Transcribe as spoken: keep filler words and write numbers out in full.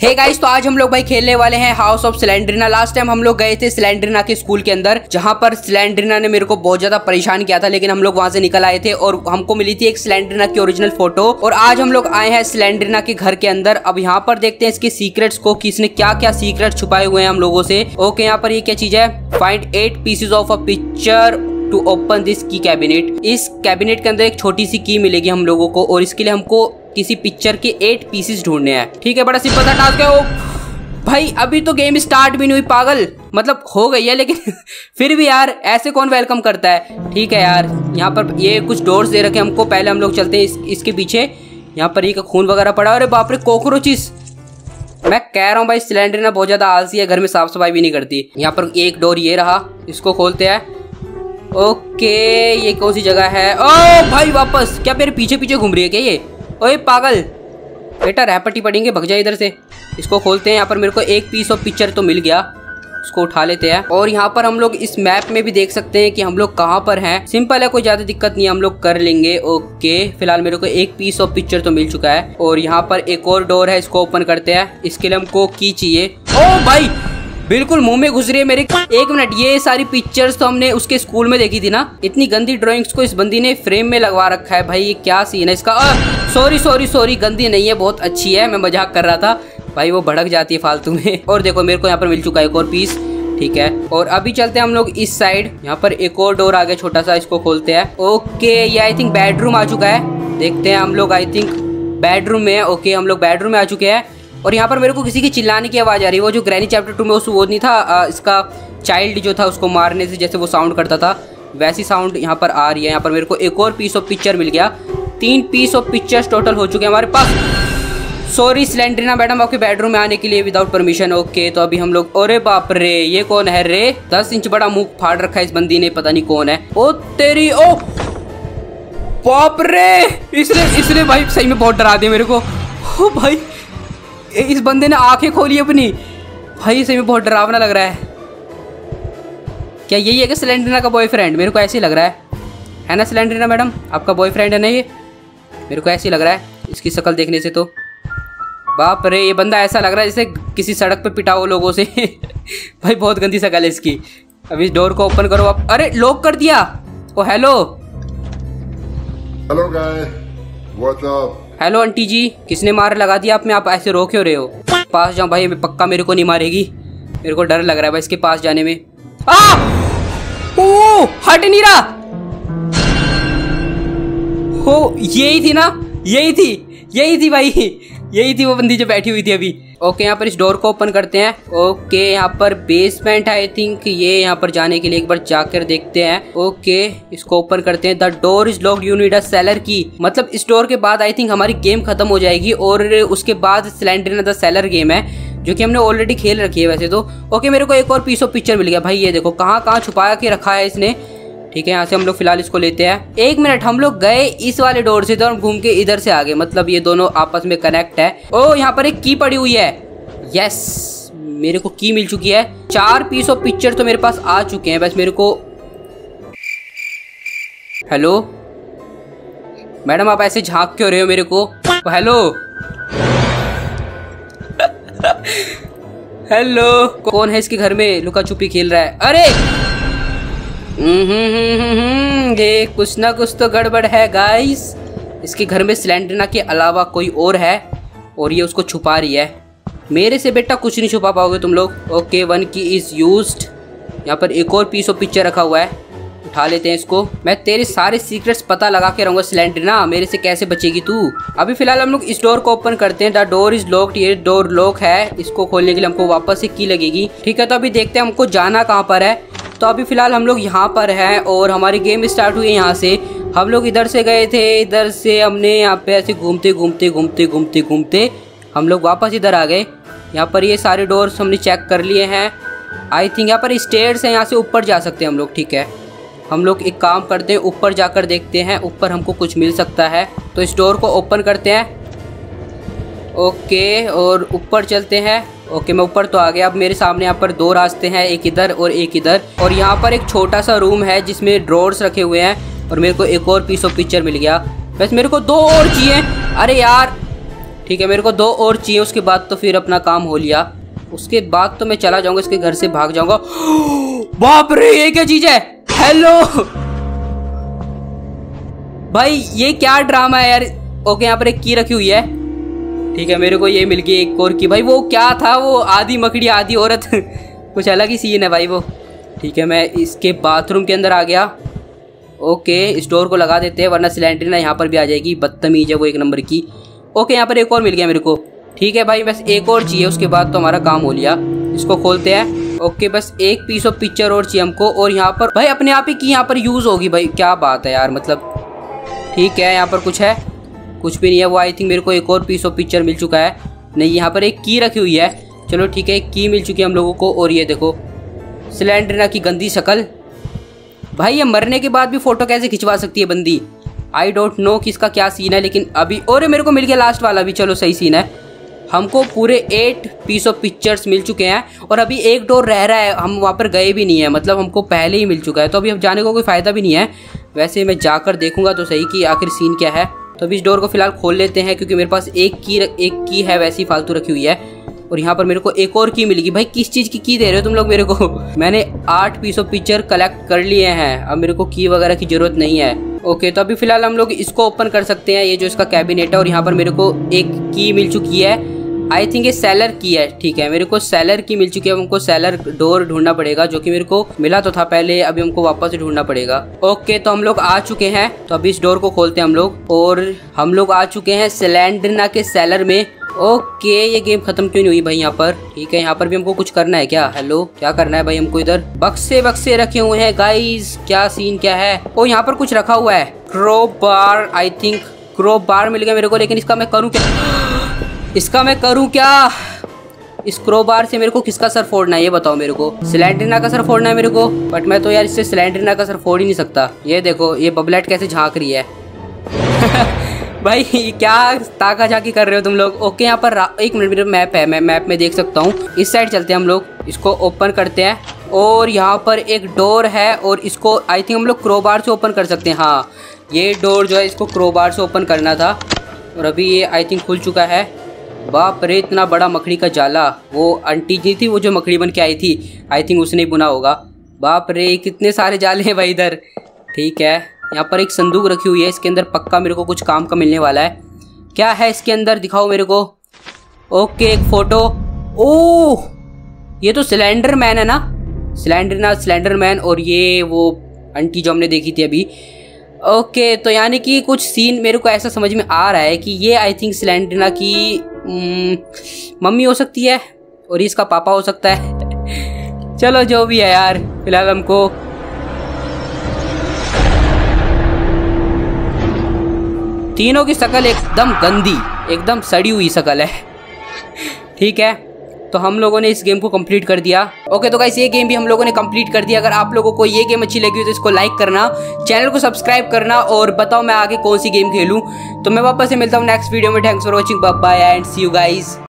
Hey guys, तो आज हम लोग भाई खेलने वाले हैं house of Slendrina. Last time हम लोग गए थे स्लेंड्रिना के स्कूल के अंदर, जहां पर स्लेंड्रिना ने मेरे को बहुत ज्यादा परेशान किया था, लेकिन हम लोग वहां से निकल आए थे और हमको मिली थी एक स्लेंड्रिना की ओरिजिनल फोटो। और आज हम लोग आए हैं स्लेंड्रिना के घर के अंदर। अब यहाँ पर देखते हैं इसके सीक्रेट्स को कि इसने क्या क्या सीक्रेट छुपाए हुए हैं हम लोगों से। ओके, यहाँ पर ये क्या चीज है? Find eight pieces of a picture to open this key cabinet. इस कैबिनेट के अंदर एक छोटी सी की मिलेगी हम लोगों को और इसके लिए हमको किसी पिक्चर के एट पीसेस ढूंढने हैं। ठीक है, बड़ा सिंपल सा टास्क है। वो भाई अभी तो गेम स्टार्ट भी नहीं हुई पागल, मतलब हो गई है लेकिन फिर भी यार ऐसे कौन वेलकम करता है। ठीक है यार, यहाँ पर ये कुछ डोर्स दे रखे हमको। पहले हम लोग चलते हैं इस, इसके पीछे। यहाँ पर ये खून वगैरह पड़ा। अरे बाप रे, कॉकरोचेस। मैं कह रहा हूँ भाई स्लेंड्रिना बहुत ज्यादा आलसी है, घर में साफ सफाई भी नहीं करती। यहाँ पर एक डोर ये रहा, इसको खोलते हैं। ओके, ये कौन सी जगह है? ओ भाई वापस, क्या मेरे पीछे पीछे घूम रही है क्या ये? ओए पागल बेटा, रैपटी पड़ेंगे, भग जाए इधर से। इसको खोलते हैं। यहाँ पर मेरे को एक पीस ऑफ पिक्चर तो मिल गया, इसको उठा लेते हैं। और यहाँ पर हम लोग इस मैप में भी देख सकते हैं कि हम लोग कहाँ पर हैं। सिंपल है, कोई ज्यादा दिक्कत नहीं है, हम लोग कर लेंगे। ओके, फिलहाल मेरे को एक पीस ऑफ पिक्चर तो मिल चुका है। और यहाँ पर एक और डोर है, इसको ओपन करते हैं। इसके लिए हमको की चाहिए। ओ भाई बिल्कुल मुंह में घुस रही है मेरे। एक मिनट, ये सारी पिक्चर्स तो हमने उसके स्कूल में देखी थी ना। इतनी गंदी ड्राइंग्स को इस बंदी ने फ्रेम में लगवा रखा है। भाई ये क्या सीन है इसका? सॉरी सॉरी सॉरी, गंदी नहीं है, बहुत अच्छी है, मैं मजाक कर रहा था। भाई वो भड़क जाती है फालतू में। और देखो मेरे को यहाँ पर मिल चुका है एक और पीस। ठीक है, और अभी चलते हैं हम लोग इस साइड। यहाँ पर एक और डोर आ गया छोटा सा, इसको खोलते हैं। ओके, ये आई थिंक बेडरूम आ चुका है। देखते हैं, हम लोग आई थिंक बेडरूम में है। ओके, हम लोग बेडरूम में आ चुके हैं। और यहाँ पर मेरे को किसी की चिल्लाने की आवाज़ आ रही है। वो जो ग्रैनी चैप्टर टू में उस वो नहीं था, आ, इसका चाइल्ड जो था उसको मारने से जैसे वो साउंड करता था, वैसी साउंड यहाँ पर आ रही है। यहाँ पर मेरे को एक और पीस ऑफ पिक्चर मिल गया। तीन पीस ऑफ पिक्चर्स टोटल हो चुके हैं हमारे पास। सॉरी स्लेंड्रिना मैडम, आपके बेडरूम में आने के लिए विदाउट परमिशन। ओके, तो अभी हम लोग, अरे बाप रे, ये कौन है रे? दस इंच बड़ा मुंह फाड़ रखा है इस बंदी ने, पता नहीं कौन है। ओ तेरी, ओ बाप रे, इसने इसने भाई सही में बहुत डरा दिया मेरे को। ओ भाई, इस बंदे ने आंखें खोली अपनी। भाई सही में बहुत डरावना लग रहा है। क्या यही है कि स्लेंड्रिना का बॉयफ्रेंड? मेरे को ऐसे ही लग रहा है, है ना स्लेंड्रिना मैडम? आपका बॉयफ्रेंड है ना ये? मेरे को ऐसे ही लग रहा है इसकी शक्ल देखने से तो। बाप रे, ये बंदा ऐसा लग रहा है जैसे किसी सड़क पे पिटा हो लोगों से। भाई बहुत गंदी शक्ल है इसकी। अब इस डोर को ओपन करो आप। अरे लॉक कर दिया। Oh hello hello guys, what's up? Hello aunty ji, किसने मार लगा दिया आप में? आप ऐसे रो क्यों रहे हो? पास जाओ भाई, पक्का मेरे को नहीं मारेगी। मेरे को डर लग रहा है भाई इसके पास जाने में। आ! ओ, हट नहीं रहा। हो, यही थी ना, यही थी, यही थी भाई, यही थी वो बंदी जो बैठी हुई थी अभी। ओके, यहाँ पर इस डोर को ओपन करते हैं। ओके, यहाँ पर बेसमेंट है आई थिंक। ये यहाँ पर जाने के लिए एक बार जाकर देखते हैं। ओके, इसको ओपन करते हैं। The door is locked, you need a cellar key. मतलब इस डोर के बाद आई थिंक हमारी गेम खत्म हो जाएगी और उसके बाद स्लेंड्रिना द सेलर गेम है, जो कि हमने ऑलरेडी खेल रखी है वैसे तो। ओके, मेरे को एक और पीस ऑफ पिक्चर मिल गया। भाई ये देखो कहाँ कहाँ छुपा के रखा है इसने। ठीक है, यहाँ से हम लोग फिलहाल इसको लेते हैं। एक मिनट, हम लोग गए इस वाले डोर से तो हम घूम के इधर से आ गए, मतलब ये दोनों आपस में कनेक्ट है। ओ, यहाँ पर एक की पड़ी हुई है। यस, मेरे को की मिल चुकी है। चार पीस ऑफ पिक्चर तो मेरे पास आ चुके हैं। बस मेरे को, हेलो मैडम, आप ऐसे झांक क्यों रहे हो मेरे को? हेलो हेलो, कौन है इसके घर में लुका छुपी खेल रहा है? अरे हम्म, ये कुछ ना कुछ तो गड़बड़ है गाइस। इसके घर में स्लेंड्रिना के अलावा कोई और है और ये उसको छुपा रही है। मेरे से बेटा कुछ नहीं छुपा पाओगे तुम लोग। Okay, one key is used. यहाँ पर एक और पीस ऑफ पिक्चर रखा हुआ है, उठा लेते हैं इसको। मैं तेरे सारे सीक्रेट्स पता लगा के रहूंगा स्लेंड्रिना, मेरे से कैसे बचेगी तू? अभी फिलहाल हम लोग इस डोर को ओपन करते हैं। द डोर इज लॉक्ड, ये डोर लॉक है। इसको खोलने के लिए हमको वापस से की लगेगी। ठीक है, तो अभी देखते हैं हमको जाना कहाँ पर है। तो अभी फिलहाल हम लोग यहाँ पर हैं और हमारी गेम स्टार्ट हुई है यहाँ से। हम लोग इधर से गए थे, इधर से हमने यहाँ पे ऐसे घूमते घूमते घूमते घूमते घूमते हम लोग वापस इधर आ गए। यहाँ पर ये सारे डोर्स हमने चेक कर लिए हैं। आई थिंक यहाँ पर स्टेयर्स हैं, यहाँ से ऊपर जा सकते हैं हम लोग। ठीक है, हम लोग एक काम करते हैं, ऊपर जाकर देखते हैं, ऊपर हमको कुछ मिल सकता है। तो इस डोर को ओपन करते हैं। ओके, और ऊपर चलते हैं। ओके, मैं ऊपर तो आ गया। अब मेरे सामने यहाँ पर दो रास्ते हैं, एक इधर और एक इधर। और यहाँ पर एक छोटा सा रूम है जिसमें ड्रॉर्स रखे हुए हैं और मेरे को एक और पीस ऑफ पिक्चर मिल गया। बस मेरे को दो और चाहिए। अरे यार ठीक है, मेरे को दो और चाहिए, उसके बाद तो फिर अपना काम हो लिया। उसके बाद तो मैं चला जाऊंगा, इसके घर से भाग जाऊंगा। बाप रे, ये क्या चीज है? हेलो भाई, ये क्या ड्रामा है यार। ओके, यहाँ पर एक की रखी हुई है। ठीक है, मेरे को ये मिल गई एक और की। भाई वो क्या था, वो आधी मकड़ी आधी औरत कुछ अलग ही सीन है भाई वो। ठीक है, मैं इसके बाथरूम के अंदर आ गया। ओके, इस डोर को लगा देते हैं वरना सिलेंडर यहाँ पर भी आ जाएगी। बदतमीज है वो एक नंबर की। ओके, यहाँ पर एक और मिल गया मेरे को। ठीक है भाई, बस एक और चाहिए, उसके बाद तो हमारा काम हो लिया। इसको खोलते हैं। ओके, बस एक पीस ऑफ पिक्चर और चाहिए हमको। और यहाँ पर भाई अपने आप ही की यहाँ पर यूज़ होगी। भाई क्या बात है यार, मतलब ठीक है। यहाँ पर कुछ है? कुछ भी नहीं है। वो आई थिंक मेरे को एक और पीस ऑफ पिक्चर मिल चुका है। नहीं, यहाँ पर एक की रखी हुई है। चलो ठीक है, एक की मिल चुकी है हम लोगों को। और ये देखो सिलेंडरिना की गंदी शक्ल। भाई ये मरने के बाद भी फ़ोटो कैसे खिंचवा सकती है बंदी? आई डोंट नो कि इसका क्या सीन है, लेकिन अभी और मेरे को मिल गया लास्ट वाला भी। चलो सही सीन है। हमको पूरे एट पीस ऑफ पिक्चर्स मिल चुके हैं और अभी एक डोर रह रहा है। हम वहाँ पर गए भी नहीं है, मतलब हमको पहले ही मिल चुका है, तो अभी अब जाने को कोई फ़ायदा भी नहीं है। वैसे मैं जाकर देखूंगा तो सही कि आखिर सीन क्या है। तो अभी इस डोर को फिलहाल खोल लेते हैं, क्योंकि मेरे पास एक की एक की है वैसी फालतू रखी हुई है। और यहाँ पर मेरे को एक और की मिलेगी। भाई किस चीज़ की की दे रहे हो तुम लोग मेरे को? मैंने आठ पीस ऑफ पिक्चर कलेक्ट कर लिए हैं, अब मेरे को की वगैरह की ज़रूरत नहीं है। ओके, तो अभी फिलहाल हम लोग इसको ओपन कर सकते हैं, ये जो इसका कैबिनेट है। और यहाँ पर मेरे को एक की मिल चुकी है। आई थिंक ये सेलर की है। ठीक है, मेरे को सेलर की मिल चुकी है। हमको सेलर डोर ढूंढना पड़ेगा, जो कि मेरे को मिला तो था पहले, अभी हमको वापस से ढूंढना पड़ेगा। ओके, तो हम लोग आ चुके हैं। तो अभी इस डोर को खोलते हैं हम लोग। और हम लोग आ चुके हैं सिलेंडरिना के सेलर में। ओके, ये गेम खत्म क्यों नहीं हुई भाई यहाँ पर? ठीक है, यहाँ पर भी हमको कुछ करना है क्या? हेलो, क्या करना है भाई हमको? इधर बक्से बक्से रखे हुए हैं गाइस, क्या सीन क्या है? ओ, यहाँ पर कुछ रखा हुआ है। Crowbar, I think crowbar मिल गया मेरे को, लेकिन इसका मैं करूँ क्या? इसका मैं करूँ क्या? इस क्रो बार से मेरे को किसका सर फोड़ना है ये बताओ मेरे को? सिलेंडरिना का सर फोड़ना है मेरे को, बट मैं तो यार इससे सिलेंडरिना का सर फोड़ ही नहीं सकता। ये देखो, ये बबलेट कैसे झांक रही है भाई क्या ताका झाकी कर रहे हो तुम लोग? ओके, यहाँ पर एक मिनट, मेरा मैप है, मैं मैप में देख सकता हूँ। इस साइड चलते हैं हम लोग, इसको ओपन करते हैं। और यहाँ पर एक डोर है और इसको आई थिंक हम लोग क्रोबार से ओपन कर सकते हैं। हाँ, ये डोर जो है इसको क्रोबार से ओपन करना था और अभी ये आई थिंक खुल चुका है। बाप रे, इतना बड़ा मकड़ी का जाला। वो आंटी जी थी वो जो मकड़ी बन के आई थी, आई थिंक उसने ही बुना होगा। बाप रे, कितने सारे जाले हैं भाई इधर। ठीक है, यहाँ पर एक संदूक रखी हुई है, इसके अंदर पक्का मेरे को कुछ काम का मिलने वाला है। क्या है इसके अंदर, दिखाओ मेरे को। ओके, एक फोटो। ओह, ये तो सिलेंडर मैन है ना? सिलेंडरिना, सिलेंडर मैन। और ये वो आंटी जो हमने देखी थी अभी। ओके, तो यानी कि कुछ सीन मेरे को ऐसा समझ में आ रहा है कि ये आई थिंक सिलेंडरिना की मम्मी हो सकती है और इसका पापा हो सकता है चलो जो भी है यार, फिलहाल हमको तीनों की शक्ल एकदम गंदी, एकदम सड़ी हुई शक्ल है ठीक है, तो हम लोगों ने इस गेम को कंप्लीट कर दिया। ओके, तो गाइस ये गेम भी हम लोगों ने कंप्लीट कर दिया। अगर आप लोगों को ये गेम अच्छी लगी हो तो इसको लाइक करना, चैनल को सब्सक्राइब करना और बताओ मैं आगे कौन सी गेम खेलूं। तो मैं वापस से मिलता हूं नेक्स्ट वीडियो में। Thanks for watching, bye bye and see you guys.